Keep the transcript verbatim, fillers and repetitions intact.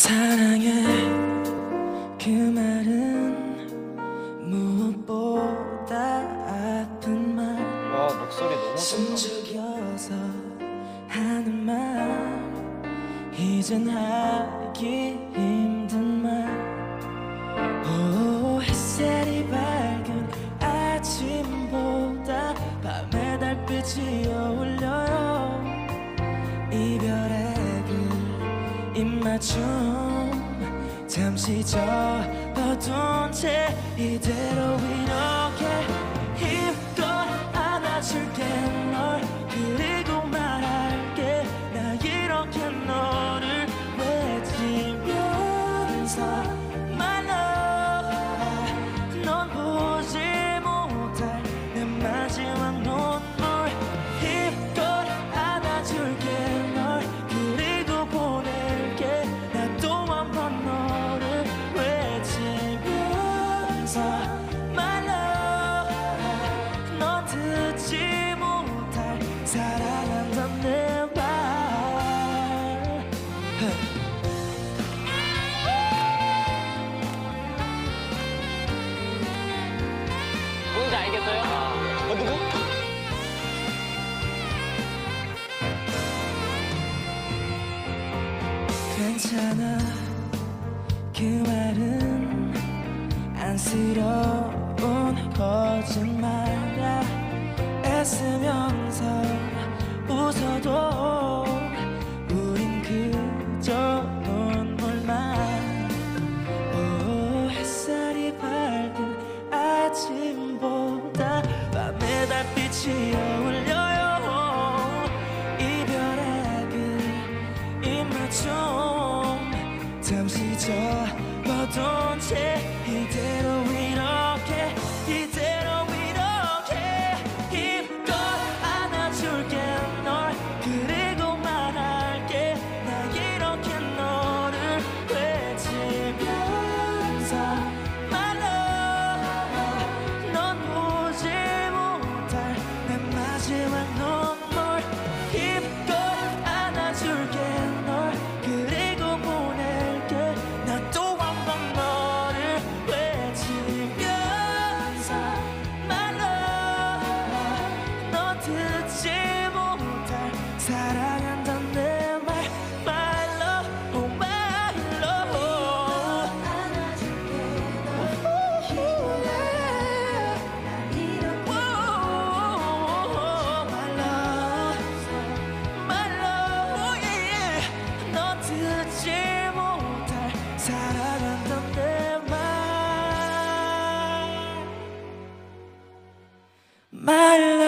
사랑해 그 말은 무엇보다 아픈 말. 와 목소리 너무 좋다. 숨죽여서 하는 말, 이젠 하기 힘든 말. 오, 햇살이 밝은 아침보다 밤의 달빛이 어울려요. 이별의 그 입맞춤 잠시 접어둔 채 이대로 이렇게 힘껏 안아줄게 널. 그리고 말할게 나 이렇게 너를 외치면서 My love, 넌 보지 못할 내 마지막 눈물. 힘껏 안아줄게 널. 그리고 보낼게 나 또 한 번 너를 외치면서 My love, 넌 듣지 못할 사랑한단 내 말. 뭔지 알겠어요? 어 누구? 괜찮아 그 말은 안쓰러운 거짓말이야. 애쓰면서 웃어도 우린 그저 눈물만. 오, 햇살이 밝은 아침보다 밤의 달빛이 어울려요. 이별의 그 입맞춤 잠시 접어둔 채 이대로 이렇게 이대로 이렇게 힘껏 안아줄게 널. 그리고 말할게 나 이렇게 너를 외치면서 My love, 넌 보지 못할 내 마지막 눈물. 힘껏 안아줄게 널. 그리고 보낼게 나 또 한 번 너를 외치면서 My love, 너 듣지 못할 사랑한단 내 말. My love, oh my love. 안아줄게 My love, my love, yeah. 너 듣지 못할 사랑한단 내 말. My love.